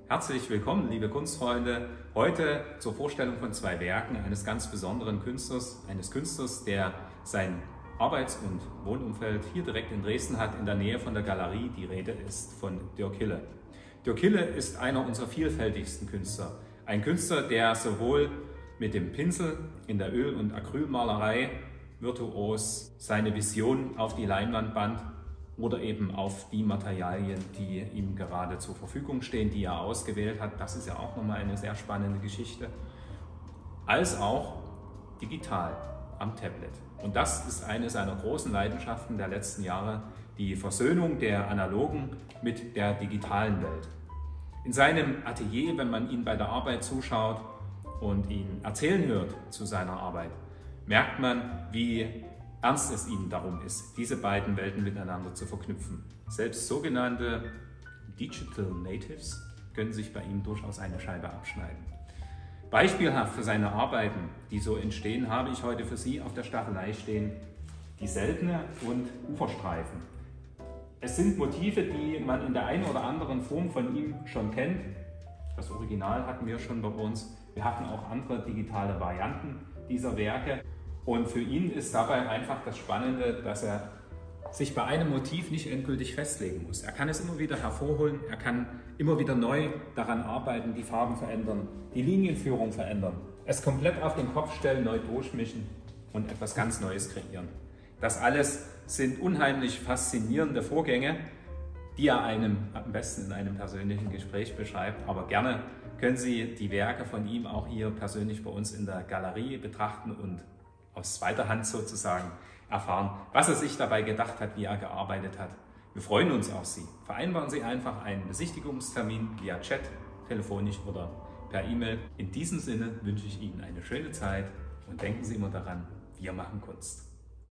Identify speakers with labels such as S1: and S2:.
S1: Herzlich willkommen, liebe Kunstfreunde, heute zur Vorstellung von zwei Werken eines ganz besonderen Künstlers, der sein Arbeits- und Wohnumfeld hier direkt in Dresden hat, in der Nähe von der Galerie. Die Rede ist von Dirk Hille. Dirk Hille ist einer unserer vielfältigsten Künstler. Ein Künstler, der sowohl mit dem Pinsel in der Öl- und Acrylmalerei virtuos seine Vision auf die Leinwand band oder eben auf die Materialien, die ihm gerade zur Verfügung stehen, die er ausgewählt hat. Das ist ja auch nochmal eine sehr spannende Geschichte. Als auch digital am Tablet. Und das ist eine seiner großen Leidenschaften der letzten Jahre, die Versöhnung der analogen mit der digitalen Welt. In seinem Atelier, wenn man ihn bei der Arbeit zuschaut und ihn erzählen hört zu seiner Arbeit, merkt man, wie ernst es ihm darum ist, diese beiden Welten miteinander zu verknüpfen. Selbst sogenannte Digital Natives können sich bei ihm durchaus eine Scheibe abschneiden. Beispielhaft für seine Arbeiten, die so entstehen, habe ich heute für Sie auf der Staffelei stehen die Seltene und Uferstreifen. Es sind Motive, die man in der einen oder anderen Form von ihm schon kennt. Das Original hatten wir schon bei uns. Wir hatten auch andere digitale Varianten dieser Werke. Und für ihn ist dabei einfach das Spannende, dass er sich bei einem Motiv nicht endgültig festlegen muss. Er kann es immer wieder hervorholen, er kann immer wieder neu daran arbeiten, die Farben verändern, die Linienführung verändern, es komplett auf den Kopf stellen, neu durchmischen und etwas ganz Neues kreieren. Das alles sind unheimlich faszinierende Vorgänge, die er einem am besten in einem persönlichen Gespräch beschreibt. Aber gerne können Sie die Werke von ihm auch hier persönlich bei uns in der Galerie betrachten und aus zweiter Hand sozusagen erfahren, was er sich dabei gedacht hat, wie er gearbeitet hat. Wir freuen uns auf Sie. Vereinbaren Sie einfach einen Besichtigungstermin via Chat, telefonisch oder per E-Mail. In diesem Sinne wünsche ich Ihnen eine schöne Zeit und denken Sie immer daran, wir machen Kunst.